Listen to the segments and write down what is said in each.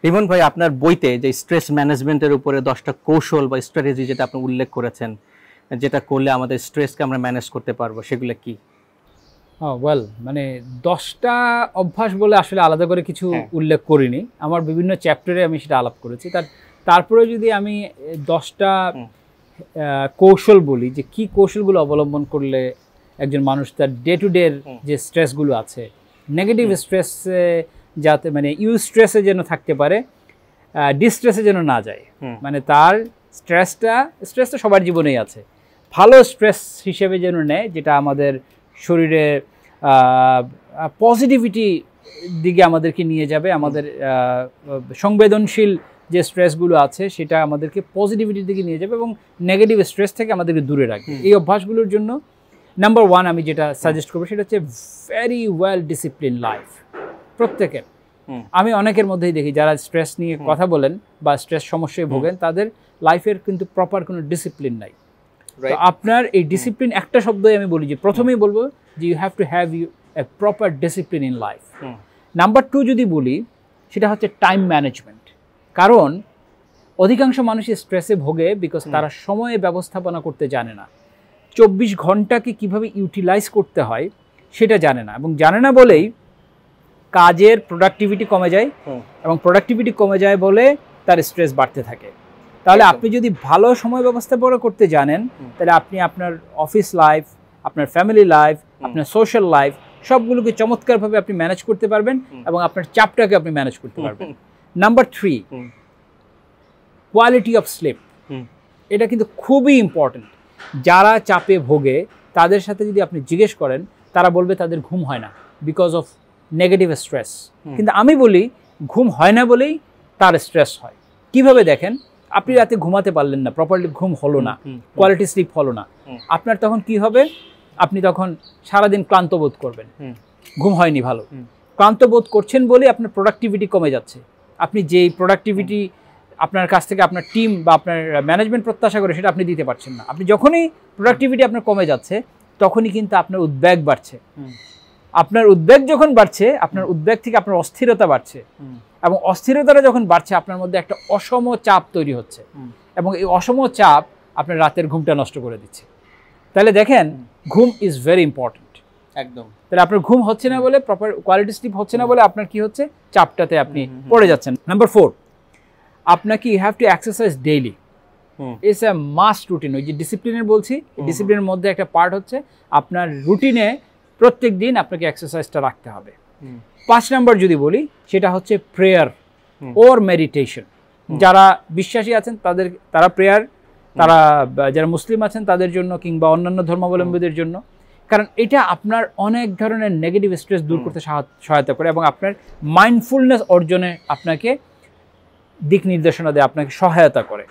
রিমন ভাই, আপনার বইতে যে স্ট্রেস ম্যানেজমেন্টের উপরে 10টা কৌশল বা স্ট্র্যাটেজি যেটা আপনি উল্লেখ করেছেন, যেটা করলে আমাদের স্ট্রেসকে আমরা ম্যানেজ করতে পারবো, সেগুলো কি? মানে 10টা অভ্যাস বলে আসলে আলাদা করে কিছু উল্লেখ করিনি, আমার বিভিন্ন চ্যাপ্টারে আমি সেটা আলাপ করেছি। তারপরে যদি আমি 10টা কৌশল বলি, যে কি কৌশলগুলো অবলম্বন করলে একজন মানুষ তার ডে টু ডে যে স্ট্রেসগুলো আছে, নেগেটিভ স্ট্রেসে যাতে মানে স্ট্রেসে যেন থাকতে পারে, ডিস্ট্রেসে যেন না যায়। মানে তার স্ট্রেসটা সবার জীবনেই আছে, ভালো স্ট্রেস হিসেবে যেন নেয়, যেটা আমাদের শরীরে পজিটিভিটি দিকে আমাদেরকে নিয়ে যাবে। আমাদের সংবেদনশীল যে স্ট্রেসগুলো আছে সেটা আমাদেরকে পজিটিভিটির দিকে নিয়ে যাবে এবং নেগেটিভ স্ট্রেস থেকে আমাদেরকে দূরে রাখবে। এই অভ্যাসগুলোর জন্য নাম্বার 1 আমি যেটা সাজেস্ট করবো সেটা হচ্ছে ভেরি ওয়েল ডিসিপ্লিন লাইফ। প্রত্যেকের, আমি অনেকের মধ্যেই দেখি যারা স্ট্রেস নিয়ে কথা বলেন বা স্ট্রেস সমস্যায় ভোগেন, তাদের লাইফের কিন্তু প্রপার কোনো ডিসিপ্লিন নাই। তো আপনার এই ডিসিপ্লিন, একটা শব্দই আমি বলি, যে প্রথমেই বলবো যে you have to have a proper discipline in life. Number 2 যদি বলি, সেটা হচ্ছে টাইম ম্যানেজমেন্ট। কারণ অধিকাংশ মানুষই স্ট্রেসে ভোগে বিকজ তারা সময়ে ব্যবস্থাপনা করতে জানে না। 24 ঘন্টাকে কিভাবে ইউটিলাইজ করতে হয় সেটা জানে না, এবং জানে না বলেই কাজের প্রোডাক্টিভিটি কমে যায়, এবং প্রোডাক্টিভিটি কমে যায় বলে তার স্ট্রেস বাড়তে থাকে। তাহলে আপনি যদি ভালো সময় ব্যবস্থাপনা করতে জানেন, তাহলে আপনি আপনার অফিস লাইফ, আপনার ফ্যামিলি লাইফ, আপনার সোশ্যাল লাইফ সবগুলোকে চমৎকারভাবে আপনি ম্যানেজ করতে পারবেন, এবং আপনার চাপটাকে আপনি ম্যানেজ করতে পারবেন। Number 3, quality of sleep. এটা কিন্তু খুবই ইম্পর্টেন্ট। যারা চাপে ভোগে তাদের সাথে যদি আপনি জিজ্ঞেস করেন, তারা বলবে তাদের ঘুম হয় না বিকজ অফ নেগেটিভ স্ট্রেস। কিন্তু আমি বলি ঘুম হয় না বলেই তার স্ট্রেস হয়। কিভাবে দেখেন, আপনি রাতে ঘুমাতে পারলেন না, প্রপারলি ঘুম হলো না, কোয়ালিটি স্লিপ হলো না, আপনার তখন কি হবে? আপনি তখন সারাদিন ক্লান্ত বোধ করবেন, ঘুম হয়নি ভালো। ক্লান্ত বোধ করছেন বলে আপনার প্রোডাক্টিভিটি কমে যাচ্ছে। আপনি যেই প্রোডাক্টিভিটি আপনার কাছ থেকে আপনার টিম বা আপনার ম্যানেজমেন্ট প্রত্যাশা করে সেটা আপনি দিতে পারছেন না। আপনি যখনই প্রোডাক্টিভিটি আপনার কমে যাচ্ছে, তখনই কিন্তু আপনার উদ্বেগ বাড়ছে। আপনার উদ্বেগ যখন বাড়ছে, আপনার উদ্বেগ থেকে আপনার অস্থিরতা বাড়ছে, এবং অস্থিরতাটা যখন বাড়ছে, আপনার মধ্যে একটা অসম চাপ তৈরি হচ্ছে, এবং এই অসম চাপ আপনার রাতের ঘুমটা নষ্ট করে দিচ্ছে। তাহলে দেখেন, ঘুম ইজ ভেরি ইম্পর্টেন্ট। একদম। তাহলে আপনার ঘুম হচ্ছে না বলে, প্রপার কোয়ালিটি স্লিপ হচ্ছে না বলে আপনার কি হচ্ছে? চাপটাতে আপনি পড়ে যাচ্ছেন। নাম্বার 4, আপনাকে you have to exercise daily. It's a must routine. ওই যে ডিসিপ্লিনের বলছি, ডিসিপ্লিনের মধ্যে একটা পার্ট হচ্ছে আপনার রুটিনে প্রত্যেক দিন আপনাকে এক্সারসাইজটা রাখতে হবে। 5 নাম্বার যদি বলি, সেটা হচ্ছে প্রেয়ার ওর মেডিটেশন। যারা বিশ্বাসী আছেন তারা প্রেয়ার, যারা মুসলিম আছেন তাদের জন্য, কিংবা অন্যান্য ধর্মাবলম্বীদের জন্য। কারণ এটা আপনার অনেক ধরনের নেগেটিভ স্ট্রেস দূর করতে সহায়তা করে, এবং আপনার মাইন্ডফুলনেস অর্জনে আপনাকে দিক নির্দেশনা দেয়, আপনাকে সহায়তা করে।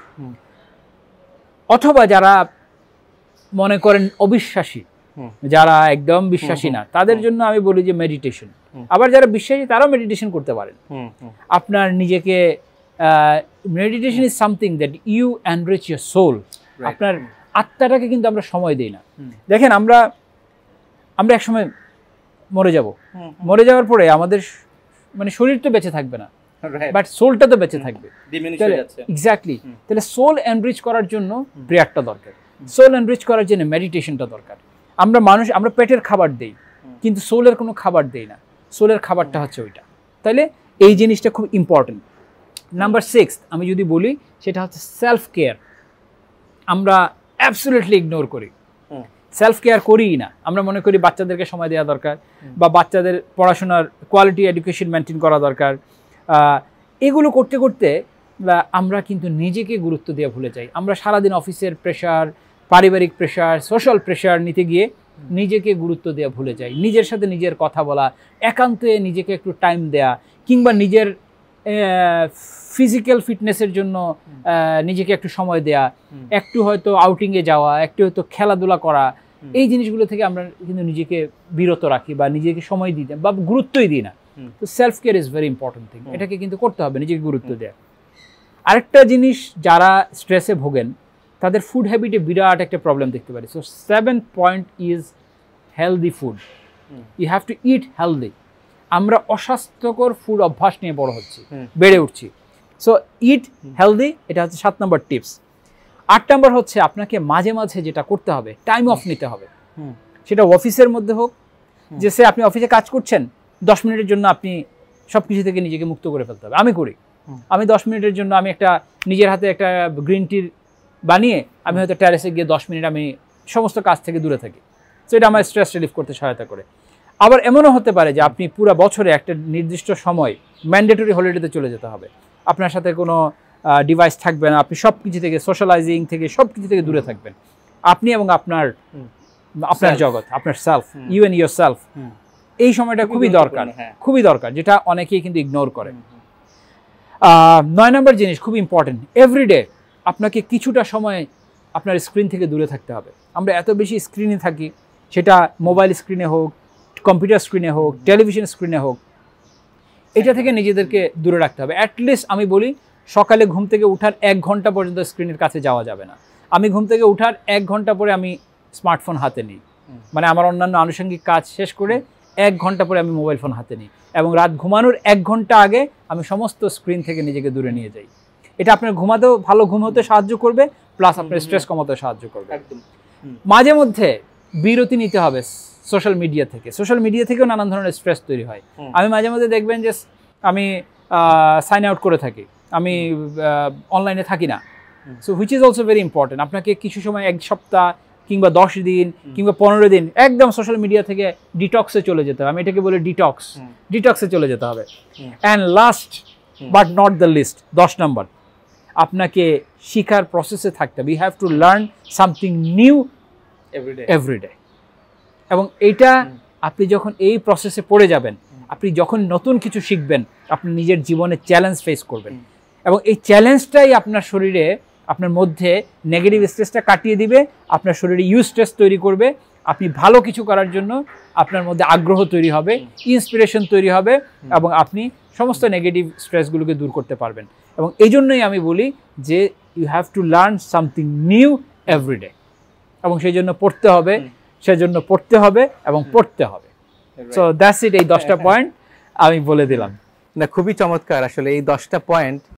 অথবা যারা মনে করেন অবিশ্বাসী, যারা একদম বিশ্বাসী না, তাদের জন্য আমি বলি যে মেডিটেশন। আবার যারা বিশ্বাসী তারাও মেডিটেশন করতে পারেন। আপনার নিজেকে, meditation is something that you enrich your soul. আপনার আত্মাটাকে কিন্তু আমরা সময় দিই না। দেখেন, আমরা এক সময় মরে যাব, মরে যাওয়ার পরে আমাদের মানে শরীর তো বেঁচে থাকবে না, বাট সোলটা তো বেঁচে থাকবে। এক্স্যাক্টলি। তাহলে সোল এনরিচ করার জন্য প্রেয়ারটা দরকার, সোল এনরিচ করার জন্য মেডিটেশনটা দরকার। আমরা পেটের খাবার দেই, কিন্তু সোলের কোনো খাবার দেই না। সোলের খাবারটা হচ্ছে ওইটা। তাহলে এই জিনিসটা খুব ইম্পর্টেন্ট। নাম্বার 6 আমি যদি বলি, সেটা হচ্ছে সেলফ কেয়ার। আমরা অ্যাবসলিউটলি ইগনোর করি, সেলফ কেয়ার করিই না। আমরা মনে করি বাচ্চাদেরকে সময় দেওয়া দরকার, বা বাচ্চাদের পড়াশোনার কোয়ালিটি এডুকেশন মেনটেন করা দরকার। এগুলো করতে করতে আমরা কিন্তু নিজেকে গুরুত্ব দেওয়া ভুলে যাই। আমরা সারাদিন অফিসের প্রেশার, পারিবারিক প্রেশার, সোশ্যাল প্রেশার নিতে গিয়ে নিজেকে গুরুত্ব দেওয়া ভুলে যাই। নিজের সাথে নিজের কথা বলা, একান্তে নিজেকে একটু টাইম দেয়া, কিংবা নিজের ফিজিক্যাল ফিটনেসের জন্য নিজেকে একটু সময় দেয়া, একটু হয়তো আউটিংয়ে যাওয়া, একটু হয়তো খেলাধুলা করা, এই জিনিসগুলো থেকে আমরা কিন্তু নিজেকে বিরত রাখি, বা নিজেকে সময় দিই না, বা গুরুত্বই দিই না। তো self care is very important thing. এটাকে কিন্তু করতে হবে, নিজেকে গুরুত্ব দেয়া। আরেকটা জিনিস, যারা স্ট্রেসে ভোগেন তাদের ফুড হ্যাবিটে বিরাট একটা প্রবলেম দেখতে পারি। So 7th point is healthy food. You have to eat healthy. আমরা অস্বাস্থ্যকর ফুড অভ্যাস নিয়ে বেড়ে উঠছি। সো ইট হেলদি, এটা হচ্ছে 7 নম্বর টিপস। 8 নম্বর হচ্ছে আপনাকে মাঝে মাঝে যেটা করতে হবে, টাইম অফ নিতে হবে। সেটা অফিসের মধ্যে হোক, যে সে আপনি অফিসে কাজ করছেন, 10 মিনিটের জন্য আপনি সব কিছু থেকে নিজেকে মুক্ত করে ফেলতে হবে। আমি করি, আমি 10 মিনিটের জন্য আমি একটা নিজের হাতে একটা গ্রিন টি বানিয়ে আমি হয়তো টেরেসে গিয়ে 10 মিনিট আমি সমস্ত কাজ থেকে দূরে থাকি। সো এটা আমার স্ট্রেস রিলিফ করতে সহায়তা করে। আবার এমনও হতে পারে যে আপনি পুরো বছরে একটা নির্দিষ্ট সময় ম্যান্ডেটরি হলিডেতে চলে যেতে হবে, আপনার সাথে কোনো ডিভাইস থাকবে না, আপনি সব কিছু থেকে, সোশ্যালাইজিং থেকে, সব কিছু থেকে দূরে থাকবেন, আপনি এবং আপনার জগৎ, আপনার self, you and your self. এই সময়টা খুবই দরকার, খুবই দরকার, যেটা অনেকেই কিন্তু ইগনোর করে। 9 নম্বর জিনিস খুব ইম্পর্টেন্ট, এভরিডে আপনাকে কিছুটা সময় আপনার স্ক্রিন থেকে দূরে থাকতে হবে। আমরা এত বেশি স্ক্রিনে থাকি, সেটা মোবাইল স্ক্রিনে হোক, কম্পিউটার স্ক্রিনে হোক, টেলিভিশন স্ক্রিনে হোক, এটা থেকে নিজেদেরকে দূরে রাখতে হবে। অ্যাটলিস্ট আমি বলি সকালে ঘুম থেকে উঠার 1 ঘন্টা পর্যন্ত স্ক্রিনের কাছে যাওয়া যাবে না। আমি ঘুম থেকে উঠার 1 ঘন্টা পরে আমি স্মার্টফোন হাতে নিই, মানে আমার অন্যান্য আনুষঙ্গিক কাজ শেষ করে 1 ঘন্টা পরে আমি মোবাইল ফোন হাতে নিই, এবং রাত ঘুমানোর 1 ঘন্টা আগে আমি সমস্ত স্ক্রিন থেকে নিজেকে দূরে নিয়ে যাই। এটা আপনার ঘুমাতেও, ভালো ঘুম হতে সাহায্য করবে, প্লাস আপনার স্ট্রেস কমাতে সাহায্য করবে। মাঝে মধ্যে বিরতি নিতে হবে সোশ্যাল মিডিয়া থেকে। সোশ্যাল মিডিয়া থেকেও নানান ধরনের স্ট্রেস তৈরি হয়। আমি মাঝে মধ্যে দেখবেন যে আমি সাইন আউট করে থাকি, আমি অনলাইনে থাকি না। So which is also very important. আপনাকে কিছু সময় 1 সপ্তাহ কিংবা 10 দিন কিংবা 15 দিন একদম সোশ্যাল মিডিয়া থেকে ডিটক্সে চলে যেতে হবে। আমি এটাকে বলি ডিটক্সে চলে যেতে হবে। And last but not the least, 10 নম্বর, আপনাকে শিখার প্রসেসে থাকতে হবে। You have to learn something new everyday. এবং এইটা আপনি যখন এই প্রসেসে পড়ে যাবেন, আপনি যখন নতুন কিছু শিখবেন, আপনি নিজের জীবনে চ্যালেঞ্জ ফেস করবেন, এবং এই চ্যালেঞ্জটাই আপনার শরীরে, আপনার মধ্যে নেগেটিভ স্ট্রেসটা কাটিয়ে দিবে, আপনার শরীরে ইউ স্ট্রেস তৈরি করবে। আপনি ভালো কিছু করার জন্য আপনার মধ্যে আগ্রহ তৈরি হবে, ইন্সপিরেশন তৈরি হবে, এবং আপনি সমস্ত নেগেটিভ স্ট্রেসগুলোকে দূর করতে পারবেন। এবং এই জন্যই আমি বলি যে you have to learn something new everyday, এবং সেই জন্য পড়তে হবে, এবং পড়তে হবে। So that's it. এই 10টা পয়েন্ট আমি বলে দিলাম। না, খুবই চমৎকার আসলে এই 10টা পয়েন্ট